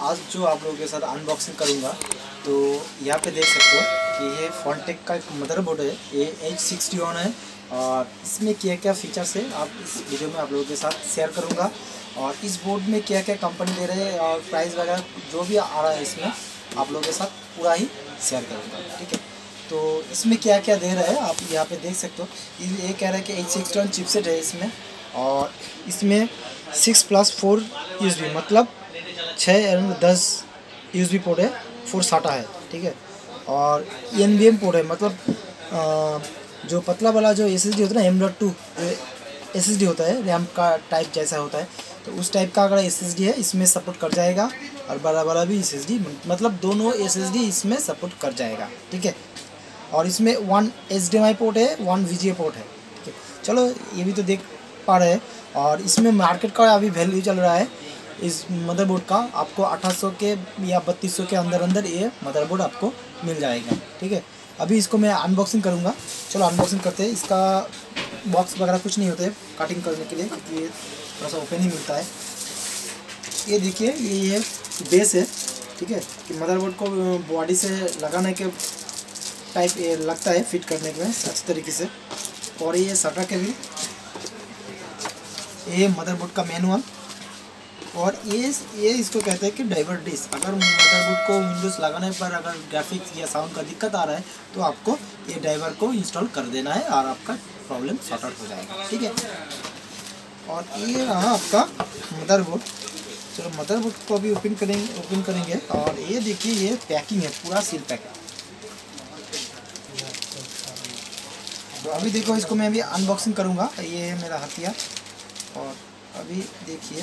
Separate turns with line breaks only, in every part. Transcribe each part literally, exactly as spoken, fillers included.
आज जो आप लोगों के साथ अनबॉक्सिंग करूंगा, तो यहाँ पे देख सकते हो कि ये फोनटेक का एक मदरबोर्ड है, ये एच सिक्सटी वन है। और इसमें क्या क्या फीचर्स है आप इस वीडियो में आप लोगों के साथ शेयर करूंगा। और इस बोर्ड में क्या क्या कंपनी दे रहे हैं और प्राइस वगैरह जो भी आ रहा है इसमें आप लोगों के साथ पूरा ही शेयर करूँगा, ठीक है। तो इसमें क्या क्या दे रहा है आप यहाँ पे देख सकते हो। ये कह रहा है कि एच सिक्सटी वन चिपसेट है इसमें, और इसमें सिक्स प्लस फोर यूएसबी मतलब छः एंड दस यूएसबी पोर्ट है, फोर साटा है, ठीक है। और एनवीएम पोर्ट है, मतलब आ, जो पतला वाला जो एसएसडी होता है ना, एम डॉट टू एसएसडी होता है, रैम का टाइप जैसा होता है, तो उस टाइप का अगर एसएसडी है इसमें सपोर्ट कर जाएगा। और बड़ा वाला भी एसएसडी, मतलब दोनों एसएसडी इसमें सपोर्ट कर जाएगा, ठीक है। और इसमें वन एचडीएमआई पोर्ट है, वन वीजीए पोर्ट है, ठीक है। चलो ये भी तो देख पा रहे हैं। और इसमें मार्केट का अभी वैल्यू चल रहा है इस मदरबोर्ड का, आपको अठारह सौ के या बत्तीस सौ के अंदर अंदर ये मदरबोर्ड आपको मिल जाएगा, ठीक है। अभी इसको मैं अनबॉक्सिंग करूँगा। चलो अनबॉक्सिंग करते हैं। इसका बॉक्स वगैरह कुछ नहीं होते कटिंग करने के लिए, क्योंकि ये थोड़ा सा ओपन ही मिलता है। ये देखिए, ये ये बेस है, ठीक है, कि मदरबोर्ड को बॉडी से लगाने के टाइप ये लगता है फिट करने के लिए अच्छी तरीके से। और ये सटा के भी ये मदरबोर्ड का मैनुअल। और ये ये इसको कहते हैं कि ड्राइवर डिस्क। अगर मदरबोर्ड को विंडोज़ लगाने पर अगर ग्राफिक्स या साउंड का दिक्कत आ रहा है तो आपको ये ड्राइवर को इंस्टॉल कर देना है और आपका प्रॉब्लम सॉर्ट आउट हो जाएगा, ठीक है। और ये रहा आपका मदरबोर्ड। चलो मदरबोर्ड को अभी ओपन करेंगे ओपन करेंगे और ये देखिए, ये पैकिंग है, पूरा सील पैक है। तो अभी देखो, इसको मैं अभी अनबॉक्सिंग करूँगा। ये है मेरा हथियार। और अभी देखिए,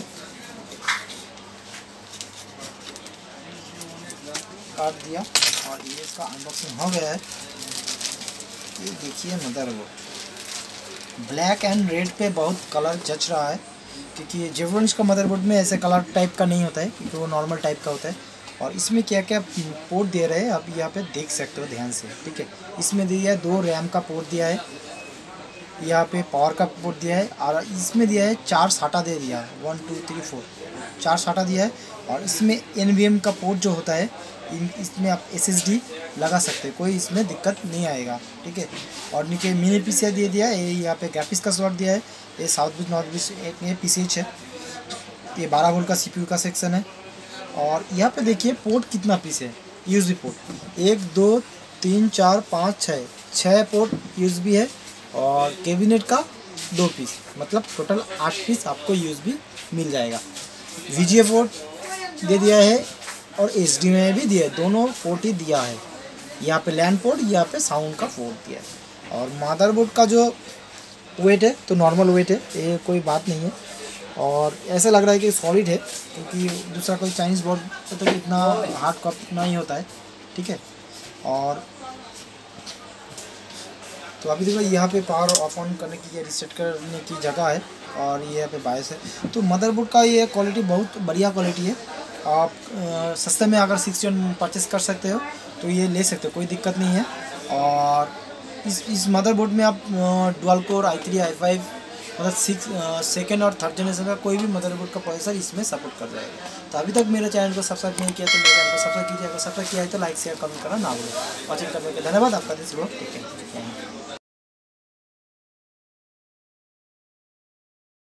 काट दिया और ये इसका अनबॉक्सिंग हो गया है। ये देखिए मदरबोर्ड ब्लैक एंड रेड पे बहुत कलर जच रहा है, क्योंकि जेब्रॉनिक्स का मदरबोर्ड में ऐसे कलर टाइप का नहीं होता है, क्योंकि वो नॉर्मल टाइप का होता है। और इसमें क्या क्या पोर्ट दे रहे हैं आप यहाँ पे देख सकते हो ध्यान से, ठीक है। इसमें दिया है दो रैम का पोर्ट दिया है, यहाँ पे पावर का पोर्ट दिया है, और इसमें दिया है चार साटा दे दिया है, वन टू थ्री फोर चार साटा दिया है। और इसमें एनवीएम का पोर्ट जो होता है, इन इसमें आप एसएसडी लगा सकते हैं, कोई इसमें दिक्कत नहीं आएगा, ठीक है। और नीचे मिनी पीसीआई दे दिया है, ये यहाँ पे ग्राफिक्स का स्लॉट दिया है, ये साउथ बीच नॉर्थ बीच एक ये पीसीएच है, ये बारह वोल्ट का सीपीयू का सेक्शन है। और यहाँ पे देखिए पोर्ट कितना पीस है, यूएसबी पोर्ट एक दो तीन चार पाँच छः छः पोर्ट यूएसबी है। और कैबिनेट का दो पीस, मतलब टोटल आठ पीस आपको यूएसबी मिल जाएगा। वीजीए पोर्ट दे दिया है और एचडीएमआई भी दिया है, दोनों पोर्ट ही दिया है। यहाँ पे लैंड पोर्ट, यहाँ पे साउंड का पोर्ट दिया है। और मदरबोर्ड का जो वेट है तो नॉर्मल वेट है, ये कोई बात नहीं है। और ऐसा लग रहा है कि सॉलिड है, क्योंकि दूसरा कोई चाइनीज़ बोर्ड तो, तो इतना हार्ड कॉप इतना ही होता है, ठीक है। और तो अभी देखो, यहाँ पे पावर ऑफ ऑन करने की, रीसेट करने की जगह है, और ये यहाँ पे बायस है। तो मदरबोर्ड का ये क्वालिटी बहुत बढ़िया क्वालिटी है। आप आ, सस्ते में अगर सिक्सटी वन परचेस कर सकते हो तो ये ले सकते हो, कोई दिक्कत नहीं है। और इस इस मदरबोर्ड में आप dual core i three i five मतलब सिक्स सेकेंड और थर्ड जनरेशन का कोई भी मदरबोर्ड का प्रोसेसर इसमें सपोर्ट कर जाएगा। तो अभी तक मेरे चैनल को सब्सक्राइब नहीं किया तो मेरे चैनल को सब्सक्राइब कीजिए। अगर सब्सक्राइब किया है तो लाइक शेयर कमेंट करना ना भूलें। वॉचिंग करने के लिए धन्यवाद। आपका दिन शुभ हो। ठीक है।